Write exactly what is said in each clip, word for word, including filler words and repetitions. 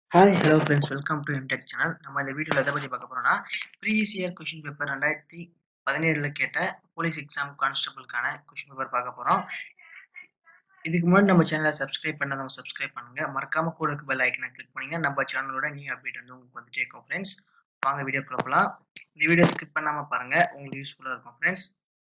Hi hello friends, welcome to MTech channel. நம்ம இந்த வீடியோவில் எதை பற்றி பார்க்க போகிறோம்னா, ப்ரீவியஸ் இயர் கொஷின் பேப்பர் ரெண்டாயிரத்தி பதினேழில் கேட்ட போலீஸ் எக்ஸாம் கான்ஸ்டபிளுக்கான கொஷின் பேப்பர் பார்க்க போகிறோம். இதுக்கு முன்னாடி நம்ம சேனலை சப்ஸ்கிரைப் பண்ணாதவங்க சப்ஸ்கிரைப் பண்ணுங்க, மறக்காம கூட பெல் ஐக்கனை கிளிக் பண்ணுங்க. நம்ம சேனலோட நியூ அப்டேட் வந்து உங்களுக்கு வந்துட்டே இருக்கும் ஃப்ரெண்ட்ஸ். வாங்க வீடியோக்குள்ள போகலாம். இந்த வீடியோ ஸ்கிப் பண்ணாம பாருங்க, உங்களுக்கு யூஸ்ஃபுல்லாக இருக்கும் ஃப்ரெண்ட்ஸ்.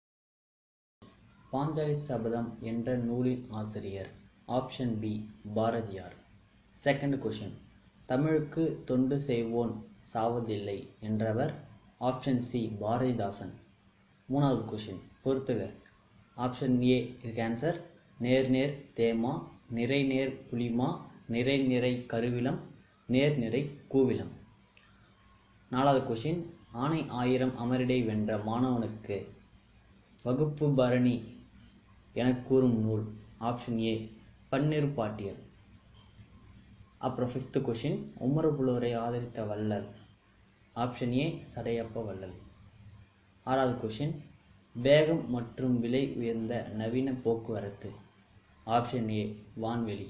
பாஞ்சாலி சபதம் என்ற நூலின் ஆசிரியர். Option B Bharathiyar. Second question, தமிழுக்கு தொண்டு செய்வோன் சாவதில்லை என்றவர். Option C Bharathidasan. மூணாவது கொஷின் பொறுத்துக. ஆப்ஷன் ஏ இதுக்கு ஆன்சர் நேர் நேர் தேமா, நிறை நேர் புலிமா, நிறை நிறை கருவிலம், நேர் நிறை கூவிலம். நாலாவது கொஷின், ஆணை ஆயிரம் அமரிடை வென்ற மாணவனுக்கு வகுப்பு பரணி என கூறும் நூல். ஆப்ஷன் ஏ பன்னிரு பாட்டியல். அப்புறம் ஃபிஃப்த்து கொஷின், உமறு புலவரை ஆதரித்த வள்ளல். ஆப்ஷன் ஏ சடையப்ப வள்ளல். ஆறாவது கொஷின், வேகம் மற்றும் விலை உயர்ந்த நவீன போக்குவரத்து. ஆப்ஷன் ஏ வான்வெளி.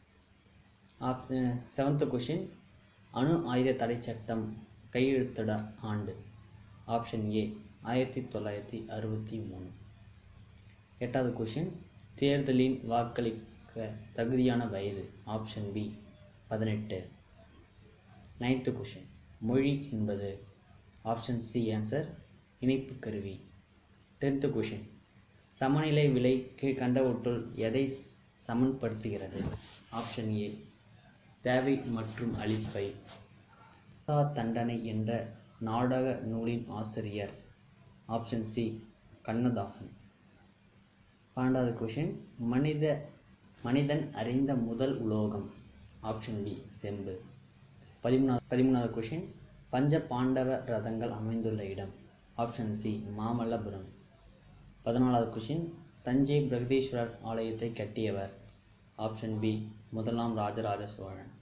ஆப் செவன்த்து கொஷின், அணு ஆயுத தடை சட்டம் கையெழுத்திட ஆண்டு. ஆப்ஷன் ஏ ஆயிரத்தி தொள்ளாயிரத்தி அறுபத்தி மூணு. எட்டாவது கொஷின், தேர்தலின் வாக்களிக்க தகுதியான வயது. ஆப்ஷன் பி பதினெட்டு. நைன்த்து கொஷின், மொழி என்பது. ஆப்ஷன் சி ஆன்சர் இணைப்பு கருவி. டென்த்து கொஷின், சமநிலை விலை கீழ்கண்டவற்றுள் எதை சமன்படுத்துகிறது. ஆப்ஷன் ஏ தேவை மற்றும் அளிப்பை. சா தண்டனை என்ற நாடக நூலின் ஆசிரியர். Option C Kannadasan. பன்னெண்டாவது கொஷின், மனித மனிதன் அறிந்த முதல் உலோகம். ஆப்ஷன் பி செம்பு. பதிமூணாவது பதிமூணாவது கொஷின், பஞ்ச பாண்டவ ரதங்கள் அமைந்துள்ள இடம். Option C Mamallapuram. பதினாலாவது கொஷின், தஞ்சை பிரகதீஸ்வரர் ஆலயத்தை கட்டியவர். ஆப்ஷன் பி முதலாம் ராஜராஜ சோழன்.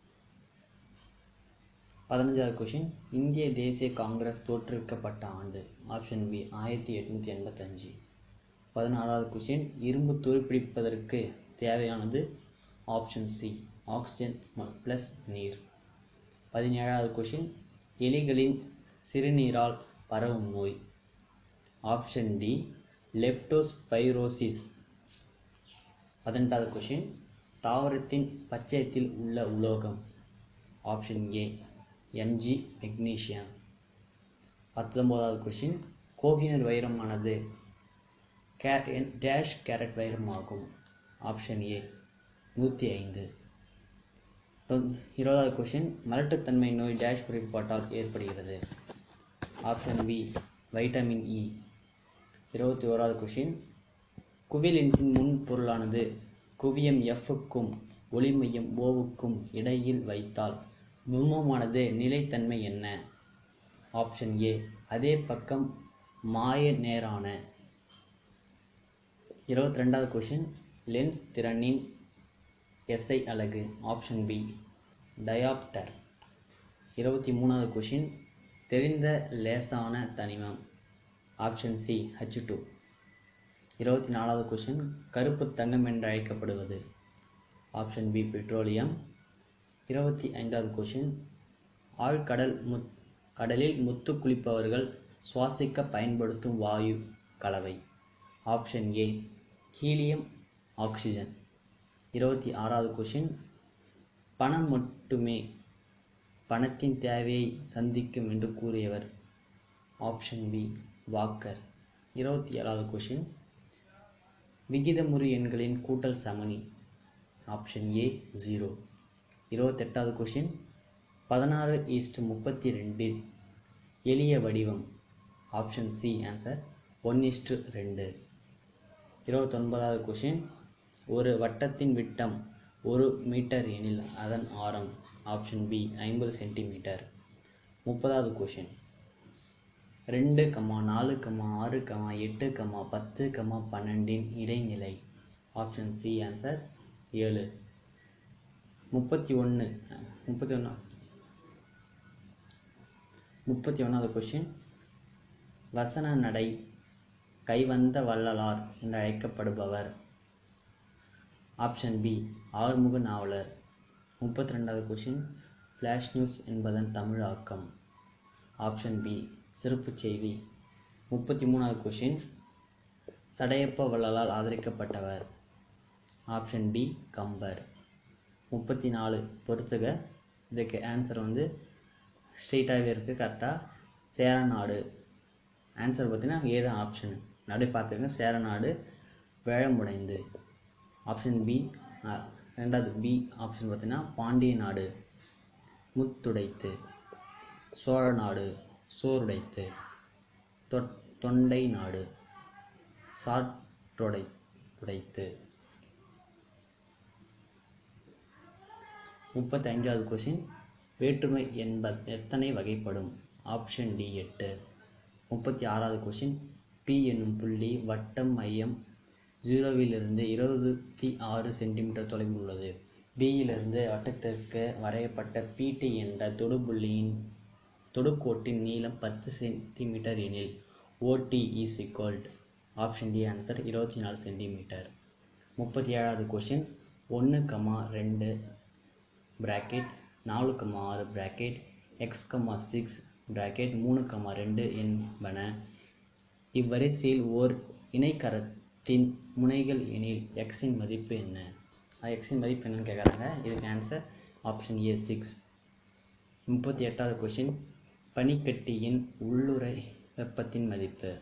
பதினஞ்சாவது கொஷின், இந்திய தேசிய காங்கிரஸ் தோற்றுவிக்கப்பட்ட ஆண்டு. ஆப்ஷன் பி ஆயிரத்தி எட்நூற்றி எண்பத்தஞ்சு. பதினாறாவது கொஷின், இரும்பு துருப்பிடிப்பதற்கு தேவையானது. ஆப்ஷன் சி ஆக்சிஜன் ப்ளஸ் நீர். பதினேழாவது கொஷின், எலிகளின் சிறுநீரால் பரவும் நோய். Option D leptospirosis. பதினெட்டாவது கொஷின், தாவரத்தின் பச்சையத்தில் உள்ள உலோகம். Option A MG magnesium. பத்தொன்பதாவது கொஷின், கோஹினூர் வைரமானது டேஷ் கேரட் வைரமாகும். ஆப்ஷன் ஏ நூற்றி ஐந்து. இருபதாவது கொஷின், மலட்டுத்தன்மை நோய் டேஷ் குறைபாட்டால் ஏற்படுகிறது. Option B vitamin E. இருபத்தி ஓராவது கொஷின், குவிலென்ஸின் முன் பொருளானது குவியம் எஃப்க்கும் ஒளிமையம் ஓவுக்கும் இடையில் வைத்தால் பிம்பமானது நிலைத்தன்மை என்ன. ஆப்ஷன் ஏ அதே பக்கம் மாய நேரான. இருபத்தி ரெண்டாவது கொஷின், லென்ஸ் திறனின் எஸ்ஐ அலகு. Option B dioptre. இருபத்தி மூணாவது கொஷின், தெரிந்த லேசான தனிமம். Option C H two. இருபத்தி நாலாவது கொஷின், கருப்பு தங்கம் என்று அழைக்கப்படுவது. Option B petroleum. இருபத்தி ஐந்தாவது கொஷின், ஆழ்கடல் முத் கடலில் முத்து குளிப்பவர்கள் சுவாசிக்க பயன்படுத்தும் வாயு கலவை. Option A helium oxygen. இருபத்தி ஆறாவது கொஷின், பணம் மட்டுமே பணத்தின் தேவையை சந்திக்கும் என்று கூறியவர். Option B Walker. இருபத்தி ஏழாவது கொஷின், விகிதமுறு எண்களின் கூட்டல் சமணி. Option A zero. இருபத்தெட்டாவது கொஷின், பதினாறு ஈஸ்ட் முப்பத்தி ரெண்டில் எளிய வடிவம். ஆப்ஷன் சி ஆன்சர் ஒன் ஈஸ்ட் ரெண்டு. இருபத்தொன்பதாவது கொஷின், ஒரு வட்டத்தின் விட்டம் ஒரு மீட்டர் எனில் அதன் ஆரம். ஆப்ஷன் பி ஐம்பது சென்டிமீட்டர். முப்பதாவது கொஷின், ரெண்டு கமா நாலு கமா ஆறு கமா எட்டு கமா பத்து கமா பன்னெண்டின் இடைநிலை. ஆப்ஷன் சி ஆன்சர் ஏழு. முப்பத்தி ஒன்று முப்பத்தி ஒன்றா முப்பத்தி ஒன்றாவது கொஷின், வசன நடை கைவந்த வள்ளலார் என்று அழைக்கப்படுபவர். Option B Arumuga Navalar. முப்பத்தி ரெண்டாவது கொஷின், ஃப்ளாஷ் நியூஸ் என்பதன் தமிழாக்கம். ஆப்ஷன் பி சிறப்புச் செய்தி. முப்பத்தி மூணாவது கொஷின், சடையப்ப வள்ளலால் ஆதரிக்கப்பட்டவர். Option D Kambar. முப்பத்தி நாலு பொறுத்துக. இதுக்கு ஆன்சர் வந்து ஸ்ட்ரெயிட்டாகவே இருக்குது, கரெக்டாக சேரநாடு. ஆன்சர் பார்த்தீங்கன்னா ஏதான் ஆப்ஷன் அப்படி பார்த்துக்கங்க. சேரநாடு வேழமுடைந்து. ஆப்ஷன் பி ரெண்டாவது பி ஆப்ஷன் பார்த்தீங்கன்னா பாண்டிய நாடு முத்துடைத்து. சோழ நாடு சோறுடைத்து. தொ தொண்டை நாடு சாற்றொடை உடைத்து. முப்பத்தி ஐந்தாவது கொஷின், வேற்றுமை என்ப எத்தனை வகைப்படும். ஆப்ஷன் டி எட்டு. முப்பத்தி ஆறாவது கொஷின், பி என்னும் புள்ளி வட்டம் மையம் ஜீரோவிலிருந்து இருபத்தி ஆறு சென்டிமீட்டர் தொலைவில் உள்ளது. பியிலிருந்து வட்டத்திற்கு வரையப்பட்ட பிடி என்ற தொடுபுள்ளியின் தொடுக்கோட்டின் நீளம் பத்து சென்டிமீட்டர் எனில் OD is equal. Option D answer இருபத்தி நாலு சென்டிமீட்டர். முப்பத்தி ஏழாவது கொஷின், ஒன்று கமா ரெண்டு பிராக்கெட் நாலு கமா ஆறு bracket X comma six bracket மூணு கமா ரெண்டு என்பன இவ்வரிசையில் ஓர் இணைக்கரத்தின் முனைகள் எனில் எக்ஸின் மதிப்பு என்ன. எக்ஸின் மதிப்பு என்னன்னு கேட்குறாங்க. இதுக்கு ஆன்சர் ஆப்ஷன் ஏ சிக்ஸ். முப்பத்தி எட்டாவது கொஷின், பனிக்கட்டியின் உள்ளுறை வெப்பத்தின் மதிப்பு.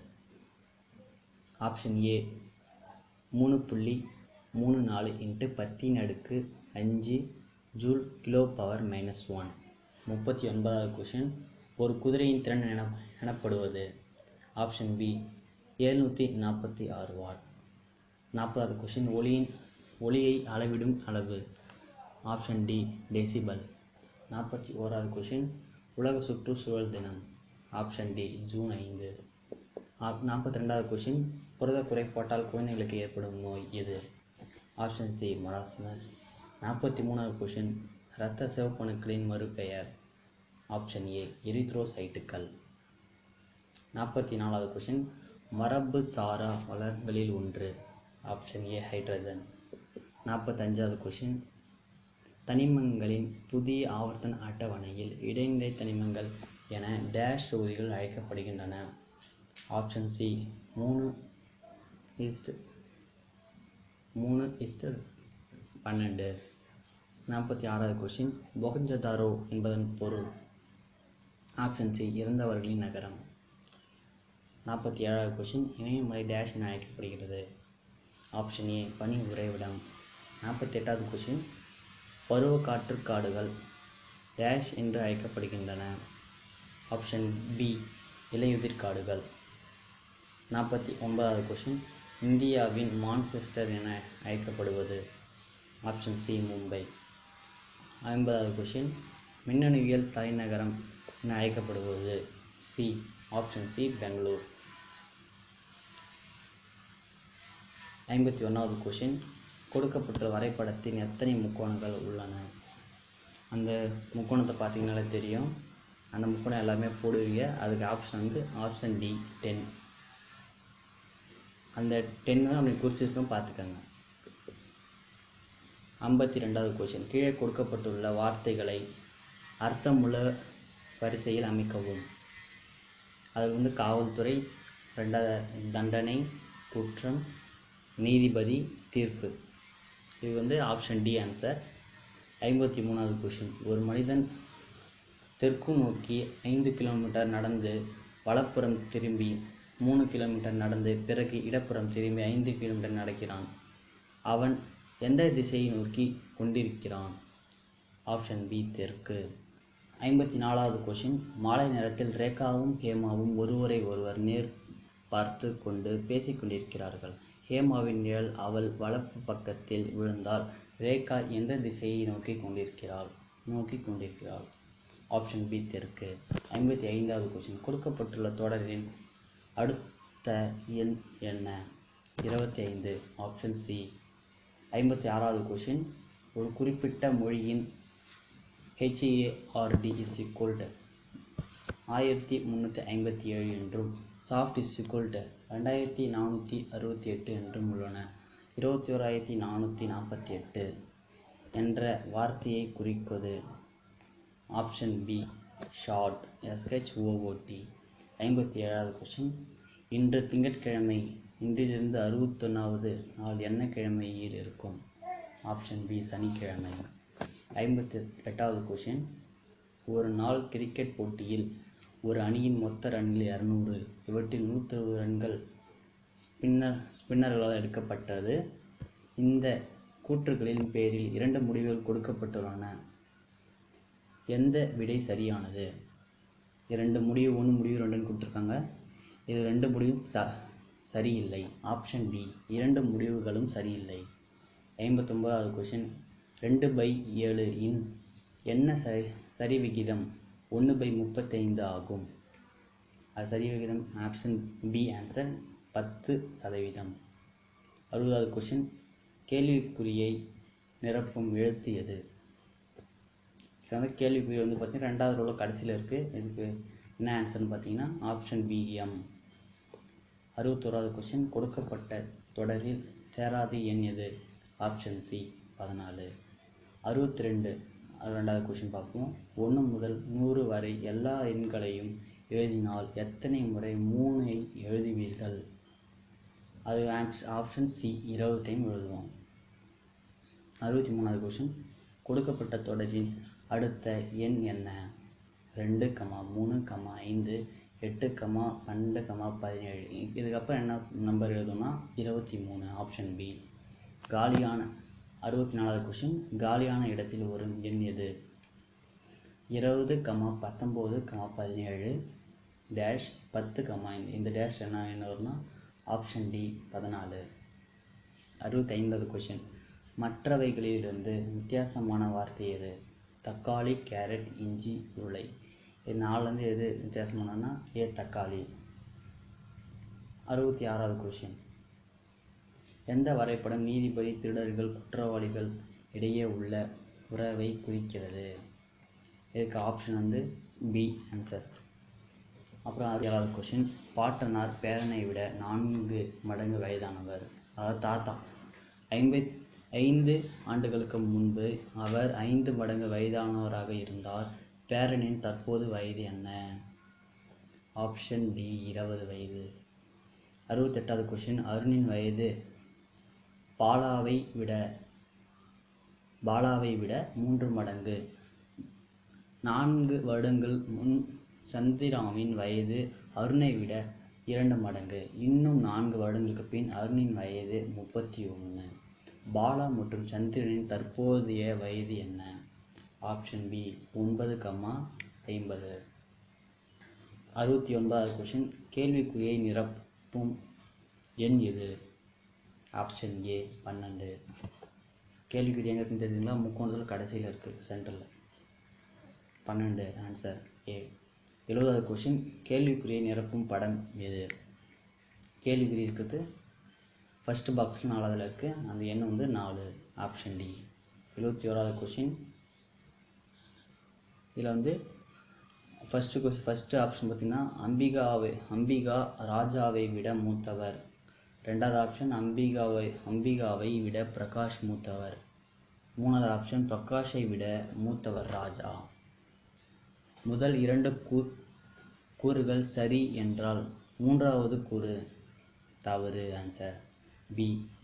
ஆப்ஷன் ஏ மூணு புள்ளி மூணு நாலு இன்ட்டு பத்தின் அடுக்கு அஞ்சு joule kilo power minus one. முப்பத்தி ஒன்பதாவது கொஷின், ஒரு குதிரையின் திறன் என எனப்படுவது. ஆப்ஷன் பி எழுநூற்றி நாற்பத்தி ஆறு வாட். நாற்பதாவது கொஷின், ஒளியின் ஒளியை அளவிடும் அளவு. Option D decibel. நாற்பத்தி ஓராவது கொஷின், உலக சுற்றுச்சூழல் தினம். ஆப்ஷன் டி ஜூன் ஐந்து. நாற்பத்தி ரெண்டாவது கொஷின், புரத குறைபாட்டால் குழந்தைகளுக்கு ஏற்படும் நோய் எது. Option C marasmus. நாற்பத்தி மூணாவது கொஷின், இரத்த சிவப்பணுக்களின் மறுபெயர். ஆப்ஷன் ஏ எரித்ரோசைட்டுகள். நாற்பத்தி நாலாவது கொஷின், மரபு சாரா வளங்களில் ஒன்று. Option A hydrogen. நாற்பத்தஞ்சாவது கொஷின், தனிமங்களின் புதிய ஆவர்த்தன அட்டவணையில் இடைநிலை தனிமங்கள் என டேஷ் தொகுதிகள் அழைக்கப்படுகின்றன. ஆப்ஷன் சி மூணு இஸ்ட் மூணு இஸ்ட் பன்னெண்டு. நாற்பத்தி ஆறாவது கொஷின், மொஹஞ்சதாரோ என்பதன் பொருள். ஆப்ஷன் சி இறந்தவர்களின் நகரம். நாற்பத்தி ஏழாவது கொஷின், இமயமலை டேஷ் என அழைக்கப்படுகிறது. ஆப்ஷன் ஏ பனி உறைவிடம். நாற்பத்தி எட்டாவது கொஷின், பருவ காற்று காடுகள் டேஷ் என்று அழைக்கப்படுகின்றன. ஆப்ஷன் பி இலையுதிர் காடுகள். நாற்பத்தி ஒன்பதாவது கொஷின், இந்தியாவின் மான்செஸ்டர் என அழைக்கப்படுவது. Option C Mumbai. ஐம்பதாவது கொஷின், மின்னணுவியல் தலைநகரம் என அழைக்கப்படுவது. C option C Bangalore. ஐம்பத்தி ஒன்றாவது கொஷின், கொடுக்கப்பட்ட வரைபடத்தில் எத்தனை முக்கோணங்கள் உள்ளன. அந்த முக்கோணத்தை பார்த்தீங்கன்னாலே தெரியும். அந்த முக்கோணம் எல்லாமே போடுவீங்க. அதுக்கு ஆப்ஷன் வந்து ஆப்ஷன் டி டென். அந்த டென் அப்படி குறிச்சிருக்கோம் பார்த்துக்கோங்க. ஐம்பத்தி ரெண்டாவது கொஷின், கீழே கொடுக்கப்பட்டுள்ள வார்த்தைகளை அர்த்தமுள்ள வரிசையில் அமைக்கவும். அது வந்து காவல்துறை, ரெண்டாவது தண்டனை, குற்றம், நீதிபதி, தீர்ப்பு. இது வந்து ஆப்ஷன் டி ஆன்சர். ஐம்பத்தி மூணாவது கொஷின், ஒரு மனிதன் தெற்கு நோக்கி ஐந்து கிலோமீட்டர் நடந்து வலப்புறம் திரும்பி மூணு கிலோமீட்டர் நடந்து பிறகு இடப்புறம் திரும்பி ஐந்து கிலோமீட்டர் நடக்கிறான். அவன் எந்த திசையை நோக்கி கொண்டிருக்கிறான். ஆப்ஷன் பி தெற்கு. ஐம்பத்தி நாலாவது கொஷின், மாலை நேரத்தில் ரேகாவும் ஹேமாவும் ஒருவரை ஒருவர் நேர் பார்த்து கொண்டு பேசிக்கொண்டிருக்கிறார்கள். ஹேமாவின் நிழல் அவள் வலப்பு பக்கத்தில் விழுந்தால் ரேகா எந்த திசையை நோக்கி கொண்டிருக்கிறாள் நோக்கி கொண்டிருக்கிறாள் ஆப்ஷன் பி தெற்கு. ஐம்பத்தி ஐந்தாவது கொஷின், கொடுக்கப்பட்டுள்ள தொடரின் அடுத்த எண் என்ன. இருபத்தி ஐந்து. Option C. ஐம்பத்தி ஆறாவது கொஷின், ஒரு குறிப்பிட்ட மொழியின் ஹெச்ஏஆர்டி இஸ் ஈக்குவல் டு ஆயிரத்தி முந்நூற்றி ஐம்பத்தி ஏழு என்றும் சாஃப்ட் இஸ் ஈக்குவல் டு ரெண்டாயிரத்தி நானூற்றி அறுபத்தி எட்டு என்றும் உள்ளன. இருபத்தி ஓராயிரத்தி நானூற்றி நாற்பத்தி எட்டு என்ற வார்த்தையை குறிப்பது. Option B short S H O O T. ஐம்பத்தி ஏழாவது கொஷின், இன்று திங்கட்கிழமை, இன்றிலிருந்து அறுபத்தொன்னாவது நாள் என்ன கிழமையில் இருக்கும்? ஆப்ஷன் பி சனிக்கிழமை. ஐம்பத்தி எட்டாவது கொஷின், ஒரு நாள் கிரிக்கெட் போட்டியில் ஒரு அணியின் மொத்த ரன்கள் இருநூறு, இவற்றில் நூற்றி அறுபது ரன்கள் ஸ்பின்னர் ஸ்பின்னர்களால் எடுக்கப்பட்டது. இந்த கூற்றுகளின் பேரில் இரண்டு முடிவுகள் கொடுக்கப்பட்டுள்ளன. எந்த விடை சரியானது? இரண்டு முடிவு ஒன்று முடிவு ரெண்டுன்னு கொடுத்துருக்காங்க. இது ரெண்டு முடிவும் ச சரியில்லை. ஆப்ஷன் பி இரண்டு முடிவுகளும் சரியில்லை. ஐம்பத்தொம்பதாவது கொஷின், ரெண்டு பை ஏழு இன் என்ன சரி சரி விகிதம் ஒன்று பை முப்பத்தைந்து ஆகும்? அது சரி விகிதம் ஆப்ஷன் பி ஆன்சர் பத்து சதவீதம். அறுபதாவது கொஷின், கேள்விக்குறியை நிரப்பும் எழுத்து எது? இது வந்து கேள்விக்குறி வந்து பார்த்திங்கன்னா ரெண்டாவது ரோல கடைசியில் இருக்குது. இதுக்கு என்ன ஆன்சர்னு பார்த்தீங்கன்னா ஆப்ஷன் பி எம். அறுபத்தோராவது கொஷின், கொடுக்கப்பட்ட தொடரில் சேராத எண் எது? ஆப்ஷன் சி பதினாலு. அறுபத்தி ரெண்டு ரெண்டாவது கொஷின் பார்ப்போம். ஒன்று முதல் நூறு வரை எல்லா எண்களையும் எழுதினால் எத்தனை முறை மூணை எழுதுவீர்கள்? அது ஆப்ஷன் சி இருபது டைம் எழுதுவோம். அறுபத்தி மூணாவது கொஷின், கொடுக்கப்பட்ட தொடரின் அடுத்த எண் என்ன? ரெண்டு கமா மூணு கமா ஐந்து எட்டு கமா பன்னெண்டு கமா பதினேழு. இதுக்கப்புறம் என்ன நம்பர் எழுதணும்னா இருபத்தி மூணு. Option B. காலியான அறுபத்தி நாலாவது கொஷின், காலியான இடத்தில் வரும் எண் எது? இருபது கமா பத்தொம்போது கமா பதினேழு டேஷ் பத்து கமா ஐந்து. இந்த டேஷ் என்ன என்ன வரும்னா ஆப்ஷன் டி பதினாலு. அறுபத்தி ஐந்தாவது கொஷின், மற்றவைகளிலிருந்து வித்தியாசமான வார்த்தை எது? தக்காளி, கேரட், இஞ்சி, உருளை. இது நாலுலேருந்து எது வித்தியாசமானதுன்னா ஏ தக்காளி. அறுபத்தி ஆறாவது கொஷின், எந்த வரைபடம் நீதிபதி, திருடர்கள், குற்றவாளிகள் இடையே உள்ள உறவை குறிக்கிறது? இதுக்கு ஆப்ஷன் வந்து பி ஆன்சர். அப்புறம் ஏழாவது கொஷின், பாட்டனார் பேரனை விட நான்கு மடங்கு வயதானவர். அதாவது தாத்தா. ஐம்பத் ஐந்து ஆண்டுகளுக்கு முன்பு அவர் ஐந்து மடங்கு வயதானவராக இருந்தார். பேரனின் தற்போது வயது என்ன? ஆப்ஷன் டி இருபது வயது. அறுபத்தெட்டாவது கொஷின், அருணின் வயது பாலாவை விட பாலாவை விட மூன்று மடங்கு. நான்கு வருடங்கள் முன் சந்திராவின் வயது அருணை விட இரண்டு மடங்கு. இன்னும் நான்கு வருடங்களுக்கு பின் அருணின் வயது முப்பத்தி ஒன்று. பாலா மற்றும் சந்திரனின் தற்போதைய வயது என்ன? ஆப்ஷன் பி ஒன்பது கம்மா ஐம்பது. அறுபத்தி ஒன்பதாவது கொஷின், கேள்விக்குறியை நிரப்பும் எண் எது? ஆப்ஷன் ஏ பன்னெண்டு. கேள்விக்குறி எங்கே இருக்குன்னு தெரியுதுங்களா? முக்கோணத்தில் கடைசியில் இருக்குது, சென்டரில். பன்னெண்டு ஆன்சர் ஏ. எழுபதாவது கொஷின், கேள்விக்குறியை நிரப்பும் படம் எது? கேள்விக்குறி இருக்கிறது ஃபஸ்ட்டு பாக்ஸில் நாலாவதில் இருக்குது. அந்த எண் வந்து நாலு. Option D. எழுபத்தி ஓராவது கொஷின், இதில் வந்து ஃபஸ்ட்டு கொஷின் ஃபஸ்ட்டு ஆப்ஷன் பார்த்திங்கன்னா அம்பிகாவை அம்பிகா ராஜாவை விட மூத்தவர். ரெண்டாவது ஆப்ஷன் அம்பிகாவை அம்பிகாவை விட பிரகாஷ் மூத்தவர். மூணாவது ஆப்ஷன் பிரகாஷை விட மூத்தவர் ராஜா. முதல் இரண்டு கூ கூறுகள் சரி என்றால் மூன்றாவது கூறு தவறு. Answer B.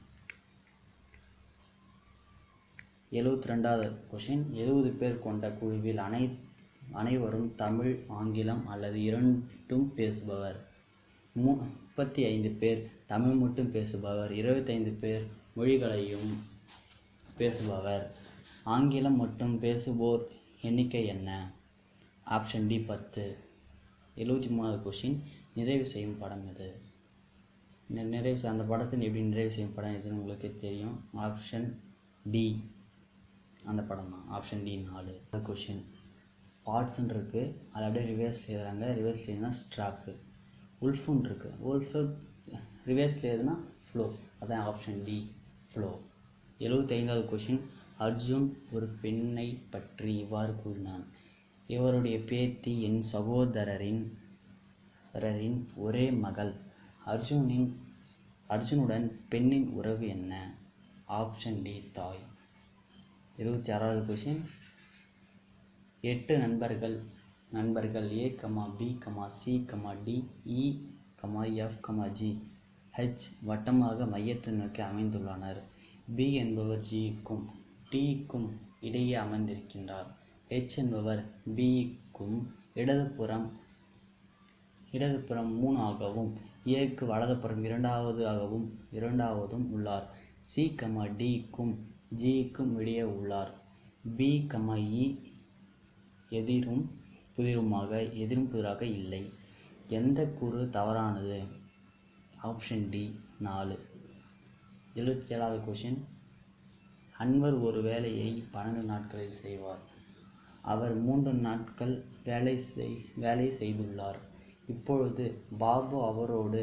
எழுபத்தி ரெண்டாவது கொஷின், எழுபது பேர் கொண்ட குழுவில் அனை அனைவரும் தமிழ், ஆங்கிலம் அல்லது இரண்டும் பேசுபவர். மூ முப்பத்தி ஐந்து பேர் தமிழ் மட்டும் பேசுபவர். இருபத்தைந்து பேர் மொழிகளையும் பேசுபவர். ஆங்கிலம் மட்டும் பேசுவோர் எண்ணிக்கை என்ன? ஆப்ஷன் டி பத்து. எழுபத்தி மூணாவது கொஷின், நிறைவு செய்யும் படம் எது? நிறைவு செய்ய அந்த படத்தை எப்படி நிறைவு செய்யும் படம் எதுன்னு உங்களுக்கு தெரியும். ஆப்ஷன் டி அந்த படம் தான். ஆப்ஷன் டி நாலு. கொஷின், பார்ட்ஸ்ன்னு இருக்குது, அதை அப்படியே ரிவர்ஸில் எழுதுறாங்க. ரிவர்ஸில் எழுதுனா ஸ்ட்ராப்பு. உல்ஃபுன்னு இருக்குது, உல்ஃபு ரிவர்ஸில் எழுதுனா ஃப்ளோ. அதான் ஆப்ஷன் டி ஃப்ளோ. எழுபத்தி ஐந்தாவது கொஷின், அர்ஜுன் ஒரு பெண்ணை பற்றி இவ்வாறு கூறினான். இவருடைய பேத்தி என் சகோதரரின் ரரின் ஒரே மகள். அர்ஜுனின் அர்ஜுனுடன் பெண்ணின் உறவு என்ன? ஆப்ஷன் டி தாய். எழுபத்தி ஆறாவது கொஷின், எட்டு நண்பர்கள் நண்பர்கள் A comma B comma C comma D E comma F comma G H வட்டமாக மையத்தை நோக்கி அமைந்துள்ளனர். பி என்பவர் ஜிக்கும் டிக்கும் இடையே அமர்ந்திருக்கின்றார். ஹெச் என்பவர் பிக்கும் இடதுபுறம் இடதுபுறம் மூணு ஆகவும் ஏக்கு வலதுபுறம் இரண்டாவது ஆகவும் இரண்டாவதும் உள்ளார். சி கமா டிக்கும் ஜிக்கும் இடையே உள்ளார். பி கமா இ எதிரும் புதிருமாக எதிரும் புதிராக இல்லை. எந்த கூறு தவறானது? ஆப்ஷன் டி நாலு. எழுபத்தி ஏழாவது கொஷின். அன்வர் ஒரு வேலையை பன்னெண்டு நாட்களில் செய்வார். அவர் மூன்று நாட்கள் வேலை செய் வேலை செய்துள்ளார். இப்பொழுது பாபு அவரோடு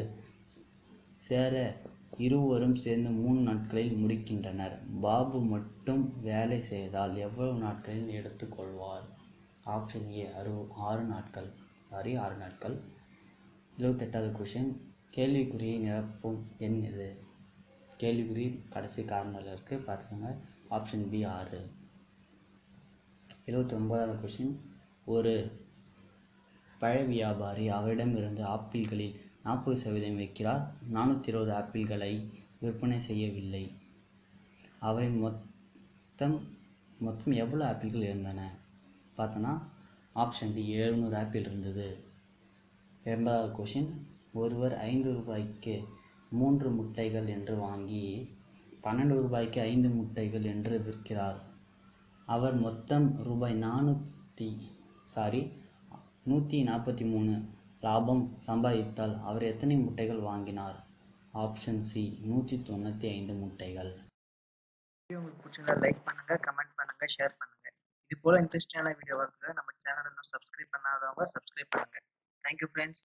சேர இருவரும் சேர்ந்து மூணு நாட்களில் முடிக்கின்றனர். பாபு மட்டும் வேலை செய்தால் எவ்வளவு நாட்களில் எடுத்துக்கொள்வார்? ஆப்ஷன் ஏ அறு ஆறு நாட்கள் சாரி ஆறு நாட்கள். எழுபத்தெட்டாவது கொஷின். கேள்விக்குறியை நிரப்பும் எண் எது? கேள்விக்குறி கடைசி காரணத்தில் இருக்குது, பார்த்துக்கோங்க. ஆப்ஷன் பி ஆறு. எழுபத்தி ஒன்பதாவது கொஷின். ஒரு பழ வியாபாரி அவரிடமிருந்து ஆப்பிள்களில் நாற்பது சதவீதம் விற்கிறார். நானூற்றி இருபது ஆப்பிள்களை விற்பனை செய்யவில்லை. அவரின் மொத்தம் மொத்தம் எவ்வளோ ஆப்பிள்கள் இருந்தன? பார்த்தோன்னா ஆப்ஷன் டி எழுநூறு ஆப்பிள் இருந்தது. இரண்டாவது கொஷின். ஒருவர் ஐந்து ரூபாய்க்கு மூன்று முட்டைகள் என்று வாங்கி பன்னெண்டு ரூபாய்க்கு ஐந்து முட்டைகள் என்று விற்கிறார். அவர் மொத்தம் ரூபாய் நானூற்றி சாரி நூற்றி நாற்பத்தி மூணு லாபம் சம்பாதித்தால் அவர் எத்தனை முட்டைகள் வாங்கினார்? ஆப்ஷன் சி நூற்றி தொண்ணூற்றி ஐந்து முட்டைகள். வீடியோ உங்களுக்கு பிடிச்சிருந்தா லைக் பண்ணுங்க, கமெண்ட் பண்ணுங்க, ஷேர் பண்ணுங்க. இது போல இன்ட்ரெஸ்டிங்கான வீடியோ வருது. நம்ம சேனலை இன்னும் சப்ஸ்கிரைப் பண்ணாதவங்க சப்ஸ்கிரைப் பண்ணுங்க. Thank you friends.